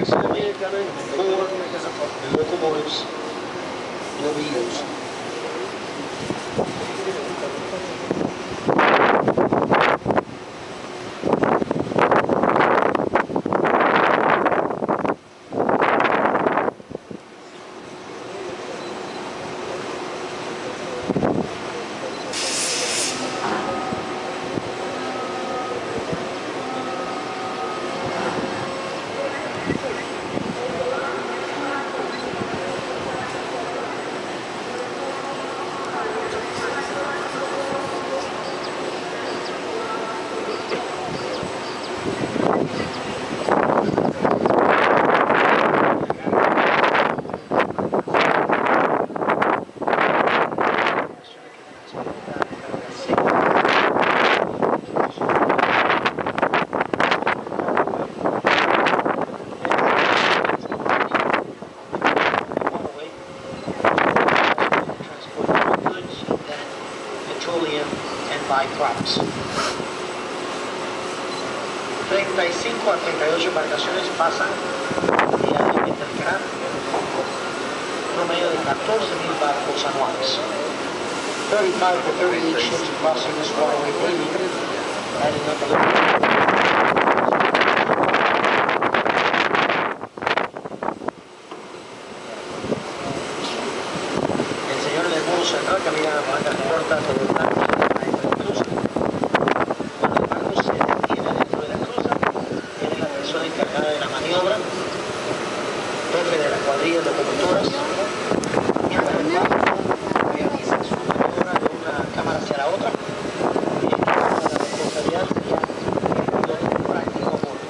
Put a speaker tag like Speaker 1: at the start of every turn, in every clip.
Speaker 1: Incidentally, 4 locomotives will be used. Byproducts. 35 a 38 embarcaciones pasan diariamente al canal, un promedio de 14.000 barcos anuales. 35 to 38 ships crossing this waterway daily, adding up a little. El señor del muro central camina a manga corta por el barco. Encargada de la maniobra, jefe de la cuadrilla de locomotoras, mientras el barco realiza su maniobra de una cámara hacia la otra, y la responsabilidad sería el piloto práctico a bordo.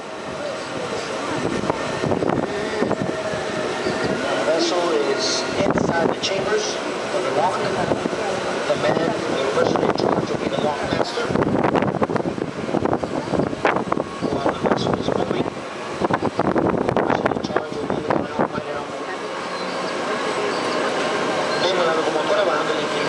Speaker 1: The vessel is inside the chambers of the lock. The man, the person in charge will be the lock master. While the vessel is moving, la locomotora bajando el inclinación.